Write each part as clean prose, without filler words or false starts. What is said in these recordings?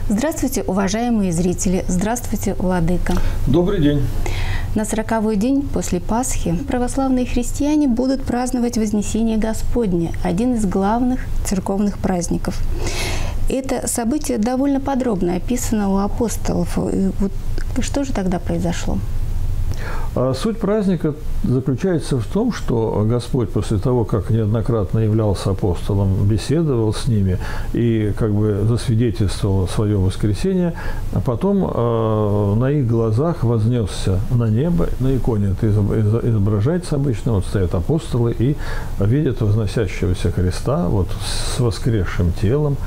Здравствуйте, уважаемые зрители! Здравствуйте, владыка! Добрый день! На 40-й день после Пасхи православные христиане будут праздновать Вознесение Господне, один из главных церковных праздников. Это событие довольно подробно описано у апостолов. Вот что же тогда произошло? Суть праздника заключается в том, что Господь после того, как неоднократно являлся апостолом, беседовал с ними и как бы засвидетельствовал свое воскресение, а потом на их глазах вознесся на небо. На иконе это изображается обычно, вот стоят апостолы и видят возносящегося Христа вот, с воскресшим телом,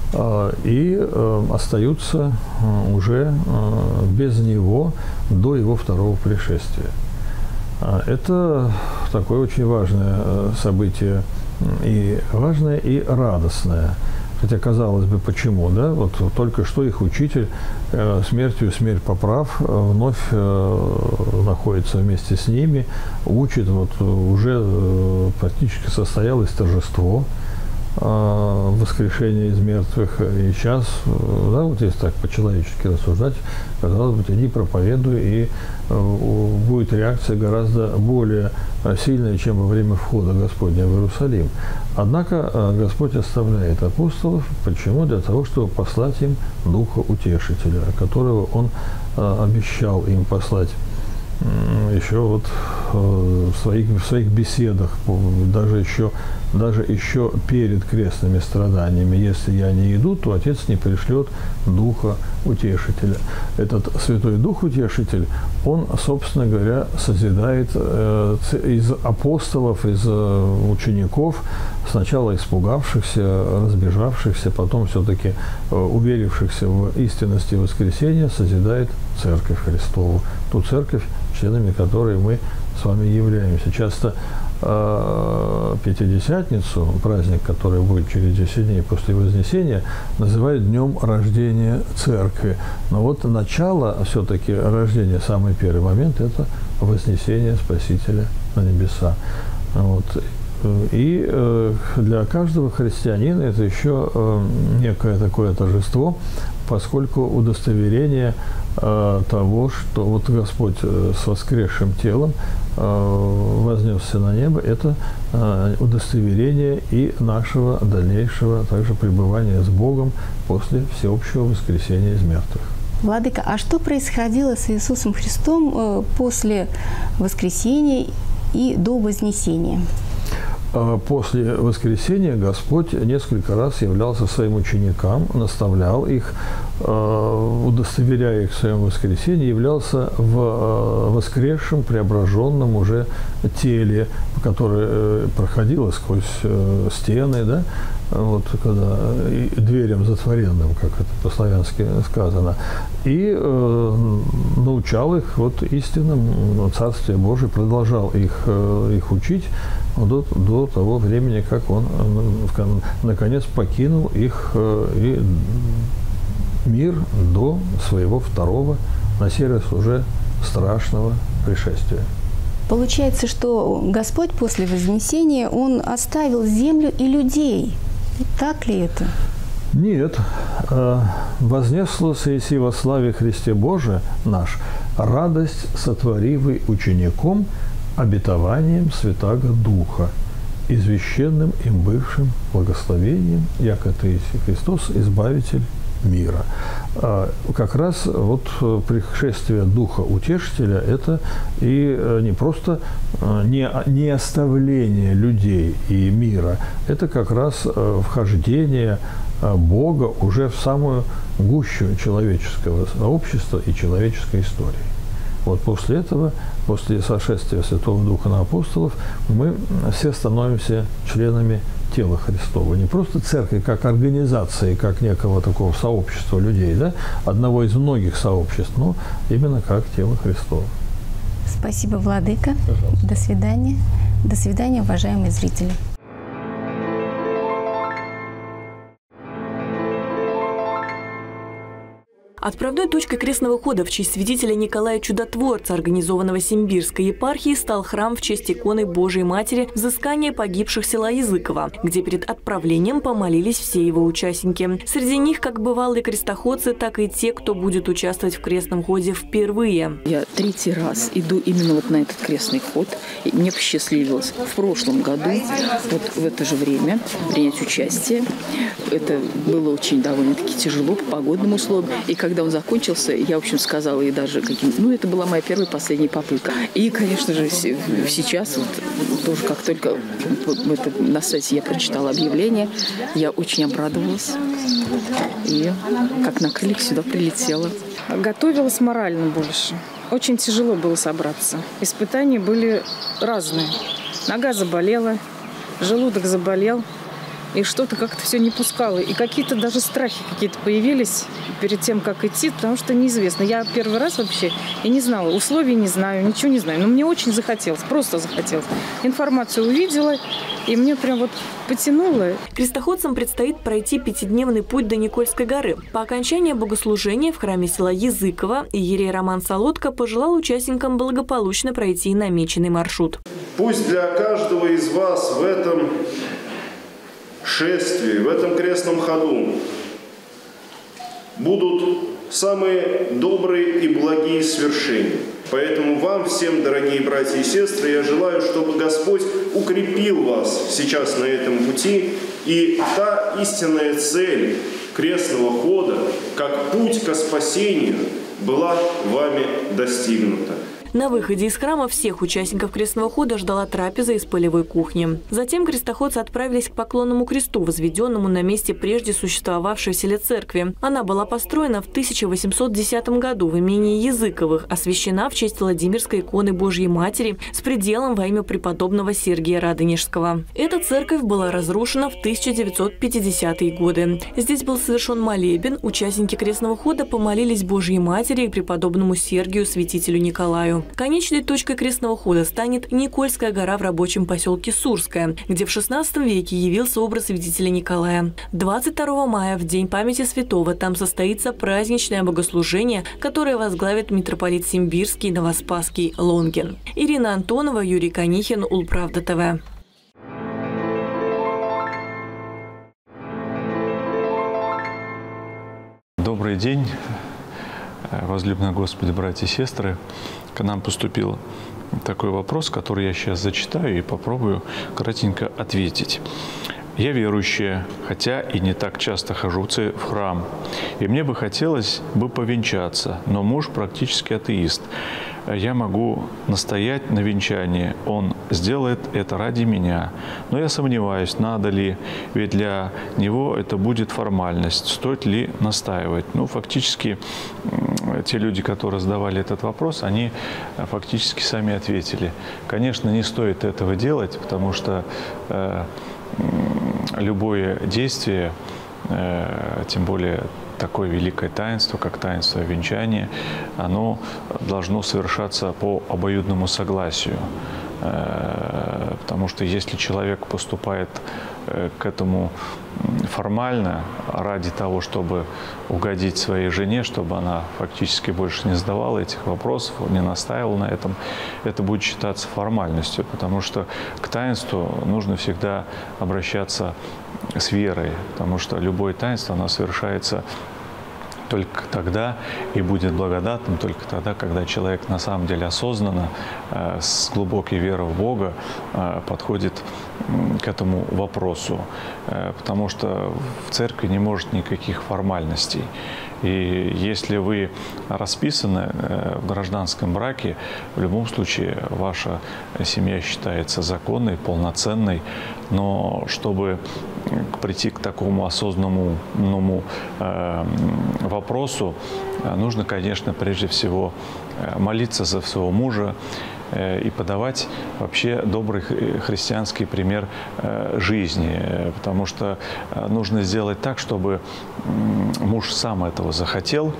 и остаются уже без Него до Его второго пришествия. Это такое очень важное событие, и важное, и радостное. Хотя, казалось бы, почему, да? Вот только что их учитель, смертью смерть поправ, вновь находится вместе с ними, учит, вот уже практически состоялось торжество, воскрешение из мертвых, и сейчас, да, вот если так по-человечески рассуждать, казалось бы, иди проповедуй, и будет реакция гораздо более сильная, чем во время входа Господня в Иерусалим. Однако Господь оставляет апостолов. Почему? Для того, чтобы послать им Духа Утешителя, которого Он обещал им послать еще вот в своих беседах, даже еще перед крестными страданиями. Если я не иду, то Отец не пришлет Духа Утешителя. Этот Святой Дух Утешитель, он, собственно говоря, созидает из апостолов, из учеников, сначала испугавшихся, разбежавшихся, потом все-таки уверившихся в истинности воскресения, созидает Церковь Христову, ту Церковь, членами которой мы с вами являемся. Часто Пятидесятницу, праздник, который будет через 10 дней после Вознесения, называют днем рождения Церкви. Но вот начало все-таки рождения, самый первый момент, это Вознесение Спасителя на небеса. Вот. И для каждого христианина это еще некое такое торжество, поскольку удостоверение того, что вот Господь с воскресшим телом вознесся на небо, это удостоверение и нашего дальнейшего также пребывания с Богом после всеобщего воскресения из мертвых. Владыка, а что происходило с Иисусом Христом после воскресения и до Вознесения? После воскресения Господь несколько раз являлся своим ученикам, наставлял их, удостоверяя их в своем воскресении, являлся в воскресшем, преображенном уже теле, которое проходило сквозь стены, да, вот когда дверям затворенным, как это по-славянски сказано, и научал их вот истинам Царствия Божия, продолжал их учить до того времени, как он наконец покинул их и мир до своего второго, на сей раз уже страшного пришествия. Получается, что Господь после Вознесения, Он оставил землю и людей. Так ли это? Нет. «Вознесло сеси во славе Христе Боже наш, радость сотворивый учеником, обетованием Святаго Духа, извещенным им бывшим благословением, яко Ты еси Христос, Избавитель мира». Как раз вот пришествие Духа Утешителя – это и не просто не оставление людей и мира, это как раз вхождение Бога уже в самую гущу человеческого сообщества и человеческой истории. Вот после этого, после сошествия Святого Духа на апостолов, мы все становимся членами тела Христова. Не просто церкви как организации, как некого такого сообщества людей, да, одного из многих сообществ, но именно как тело Христова. Спасибо, владыка. Пожалуйста. До свидания. До свидания, уважаемые зрители. Отправной точкой крестного хода в честь святителя Николая Чудотворца, организованного Симбирской епархией, стал храм в честь иконы Божией Матери «Взыскание погибших» села Языково, где перед отправлением помолились все его участники. Среди них как бывалые крестоходцы, так и те, кто будет участвовать в крестном ходе впервые. Я третий раз иду именно вот на этот крестный ход. И мне посчастливилось в прошлом году, вот в это же время, принять участие. Это было очень довольно-таки тяжело по погодным условиям. И когда он закончился, я, в общем, сказала ей даже, это была моя первая и последняя попытка. И, конечно же, сейчас, вот, тоже как только на сайте я прочитала объявление, я очень обрадовалась. И как на крыльях сюда прилетела. Готовилась морально больше. Очень тяжело было собраться. Испытания были разные. Нога заболела, желудок заболел. И что-то как-то все не пускало. И какие-то даже страхи какие-то появились перед тем, как идти, потому что неизвестно. Я первый раз вообще и не знала, условий не знаю, ничего не знаю. Но мне очень захотелось, просто захотелось. Информацию увидела, и мне прям вот потянуло. Крестоходцам предстоит пройти 5-дневный путь до Никольской горы. По окончании богослужения в храме села Языково иерей Роман Солодко пожелал участникам благополучно пройти намеченный маршрут. Пусть для каждого из вас в этом шествии, в этом крестном ходу будут самые добрые и благие свершения. Поэтому вам всем, дорогие братья и сестры, я желаю, чтобы Господь укрепил вас сейчас на этом пути, и та истинная цель крестного хода, как путь ко спасению, была вами достигнута. На выходе из храма всех участников крестного хода ждала трапеза из полевой кухни. Затем крестоходцы отправились к поклонному кресту, возведенному на месте прежде существовавшей в селе церкви. Она была построена в 1810 году в имении Языковых, освящена в честь Владимирской иконы Божьей Матери с пределом во имя преподобного Сергия Радонежского. Эта церковь была разрушена в 1950-е годы. Здесь был совершен молебен, участники крестного хода помолились Божьей Матери и преподобному Сергию, святителю Николаю. Конечной точкой крестного хода станет Никольская гора в рабочем поселке Сурская, где в XVI веке явился образ святителя Николая. 22 мая, в день памяти святого, там состоится праздничное богослужение, которое возглавит митрополит Симбирский, Новоспасский, Лонгин. Ирина Антонова, Юрий Конихин, Улправда ТВ. Добрый день, возлюбленные Господи, братья и сестры. К нам поступил такой вопрос, который я сейчас зачитаю и попробую кратенько ответить. Я верующая, хотя и не так часто хожу в храм. И мне бы хотелось повенчаться, но муж практически атеист. Я могу настоять на венчании, он сделает это ради меня. Но я сомневаюсь, надо ли, ведь для него это будет формальность, стоит ли настаивать. Фактически, те люди, которые задавали этот вопрос, они фактически сами ответили. Конечно, не стоит этого делать, потому что любое действие, тем более такое великое таинство, как таинство венчания, оно должно совершаться по обоюдному согласию. Потому что если человек поступает к этому формально, ради того, чтобы угодить своей жене, чтобы она фактически больше не задавала этих вопросов, не настаивала на этом, это будет считаться формальностью, потому что к таинству нужно всегда обращаться с верой, потому что любое таинство, оно совершается только тогда и будет благодатным только тогда, когда человек на самом деле осознанно, с глубокой верой в Бога подходит к этому вопросу. Потому что в церкви не может никаких формальностей. И если вы расписаны в гражданском браке, в любом случае ваша семья считается законной, полноценной. Но чтобы прийти к такому осознанному вопросу, нужно, конечно, прежде всего молиться за своего мужа и подавать вообще добрый христианский пример жизни. Потому что нужно сделать так, чтобы муж сам этого захотел,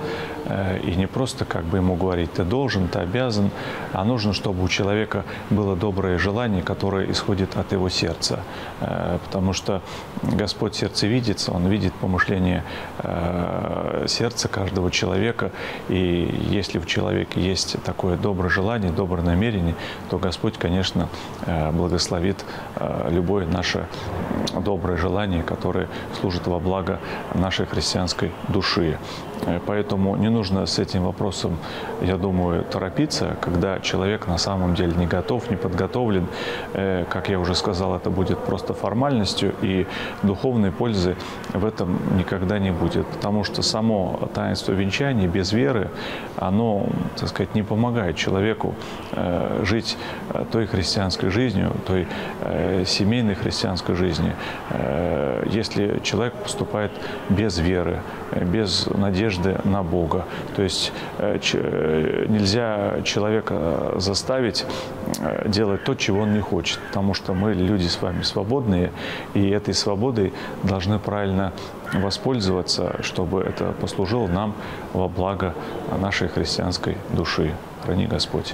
И не просто как бы ему говорить: ты должен, ты обязан, а нужно, чтобы у человека было доброе желание, которое исходит от его сердца. Потому что Господь сердцевидец, Он видит помышление сердца каждого человека. И если в человеке есть такое доброе желание, доброе намерение, то Господь, конечно, благословит любое наше доброе желание, которое служит во благо нашей христианской души. Поэтому не нужно с этим вопросом, я думаю, торопиться, когда человек на самом деле не готов, не подготовлен. Как я уже сказал, это будет просто формальностью, и духовной пользы в этом никогда не будет. Потому что само таинство венчания без веры, оно, так сказать, не помогает человеку жить той христианской жизнью, той семейной христианской жизнью, если человек поступает без веры, без надежды на Бога. То есть нельзя человека заставить делать то, чего он не хочет, потому что мы, люди с вами, свободные, и этой свободой должны правильно воспользоваться, чтобы это послужило нам во благо нашей христианской души. Храни Господь.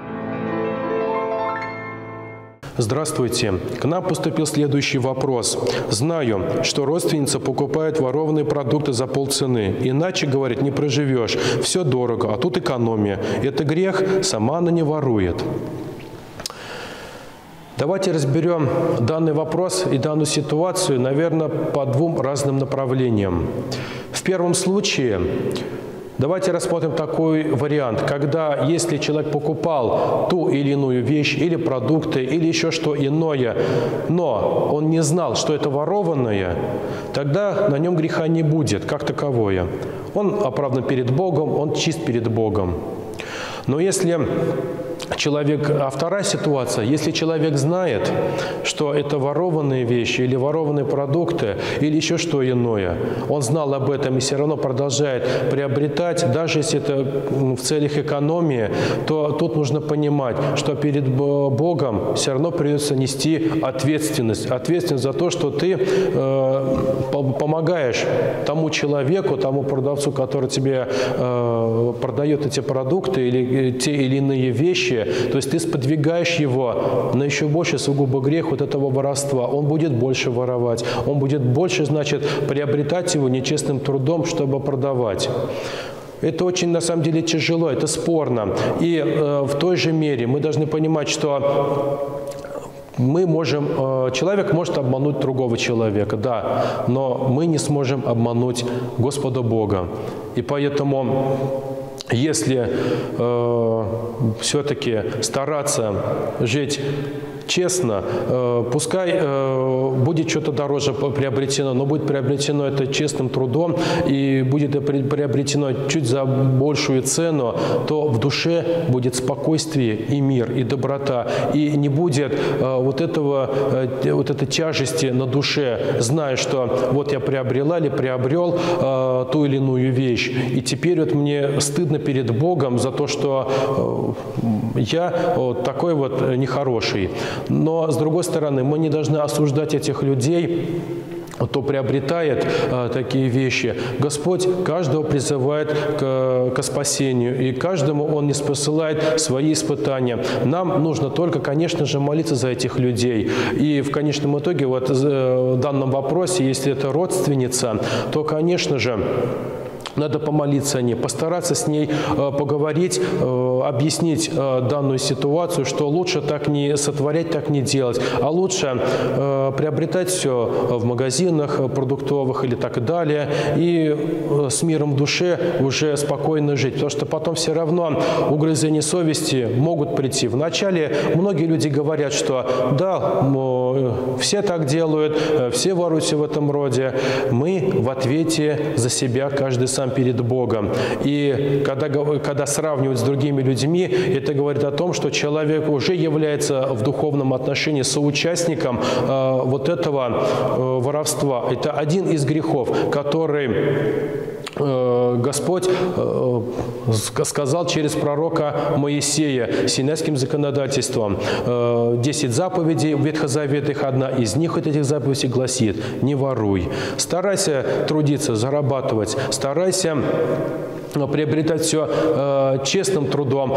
Здравствуйте. К нам поступил следующий вопрос. Знаю, что родственница покупает ворованные продукты за полцены. Иначе, говорит, не проживешь. Все дорого, а тут экономия. Это грех, сама она не ворует. Давайте разберем данный вопрос и данную ситуацию, наверное, по двум разным направлениям. В первом случае давайте рассмотрим такой вариант, когда если человек покупал ту или иную вещь, или продукты, или еще что иное, но он не знал, что это ворованное, тогда на нем греха не будет, как таковое. Он оправдан перед Богом, он чист перед Богом. Но если человек, а вторая ситуация, если человек знает, что это ворованные вещи или ворованные продукты, или еще что иное, он знал об этом и все равно продолжает приобретать, даже если это в целях экономии, то тут нужно понимать, что перед Богом все равно придется нести ответственность. Ответственность за то, что ты помогаешь тому человеку, тому продавцу, который тебе продает эти продукты или те или иные вещи. То есть ты сподвигаешь его на еще больше сугубо грех вот этого воровства. Он будет больше воровать, он будет больше, значит, приобретать его нечестным трудом, чтобы продавать. Это очень, на самом деле, тяжело, это спорно. И в той же мере мы должны понимать, что человек может обмануть другого человека, да, но мы не сможем обмануть Господа Бога. И поэтому, если все-таки стараться жить честно, пускай будет что-то дороже приобретено, но будет приобретено это честным трудом и будет приобретено чуть за большую цену, то в душе будет спокойствие и мир, и доброта, и не будет вот этой тяжести на душе, зная, что вот я приобрела или приобрел ту или иную вещь, и теперь вот мне стыдно перед Богом за то, что я вот такой вот нехороший. Но, с другой стороны, мы не должны осуждать этих людей, кто приобретает такие вещи. Господь каждого призывает к спасению, и каждому Он не спосылает свои испытания. Нам нужно только, конечно же, молиться за этих людей. И в конечном итоге, вот в данном вопросе, если это родственница, то, конечно же, надо помолиться о ней, постараться с ней поговорить, объяснить данную ситуацию, что лучше так не сотворять, так не делать, а лучше приобретать все в магазинах продуктовых или так далее, и с миром в душе уже спокойно жить. Потому что потом все равно угрызения совести могут прийти. Вначале многие люди говорят, что да, все так делают, все воруют в этом роде. Мы в ответе за себя, каждый сам перед Богом. И когда сравнивают с другими людьми, это говорит о том, что человек уже является в духовном отношении соучастником вот этого воровства. Это один из грехов, который Господь сказал через пророка Моисея синайским законодательством. 10 заповедей ветхозаветных, одна из них, от этих заповедей, гласит: не воруй. Старайся трудиться, зарабатывать, старайся приобретать все честным трудом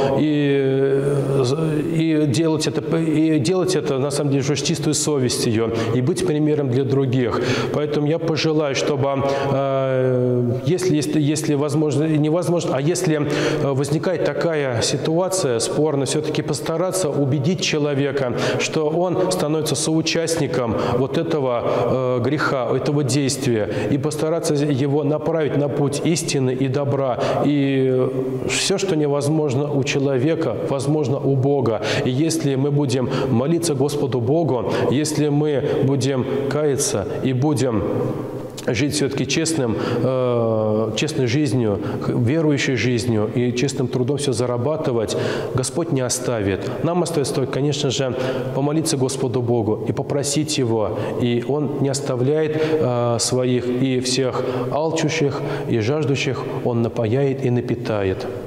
и делать это на самом деле уже с чистой совестью и быть примером для других. Поэтому я пожелаю, чтобы если возможно, невозможно, а если возникает такая ситуация спорная, все-таки постараться убедить человека, что он становится соучастником вот этого греха, этого действия, и постараться его направить на путь истины и добра. И все, что невозможно у человека, возможно у Бога. И если мы будем молиться Господу Богу, если мы будем каяться и будем жить все-таки честной жизнью, верующей жизнью и честным трудом все зарабатывать, Господь не оставит. Нам остается только, конечно же, помолиться Господу Богу и попросить Его. И Он не оставляет своих, и всех алчущих и жаждущих Он напояет и напитает.